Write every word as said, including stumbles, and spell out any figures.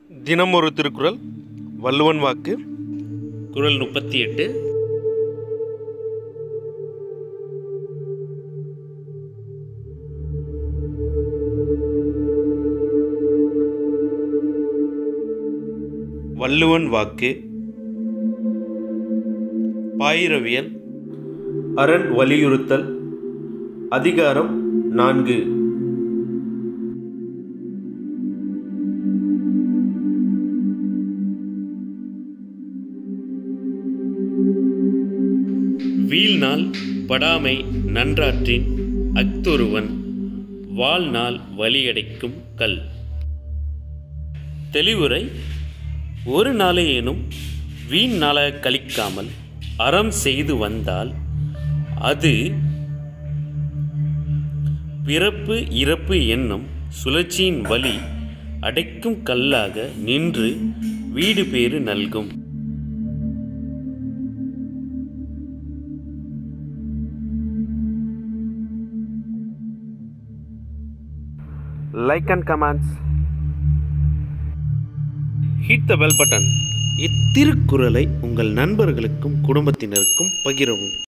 தினம் ஒரு திருக்குறள். வள்ளுவன் வாக்கு. குறள் முப்பத்தி எட்டு. வள்ளுவன் வாக்கு. பாயிரவியல். அரண் வலியுறுத்தல். அதிகாரம் நான்கு. வீழ்நாள் படாமை நன்றாற்றின் அஃதொருவன் வாழ்நாள் வலியடைக்கும் கல். தெளிவுரை: ஒரு நாளையேனும் வீண் நாளாக கழிக்காமல் அறம் செய்து வந்தால் அது பிறப்பு இறப்பு என்னும் சுழற்சியின் வழி அடைக்கும் கல்லாக நின்று வீடு பேறு நல்கும். Like and comments. Hit the bell button. இத்திருக்குறளை உங்கள் நண்பர்களுக்கும் குடும்பத்தினருக்கும் பகிரவும்.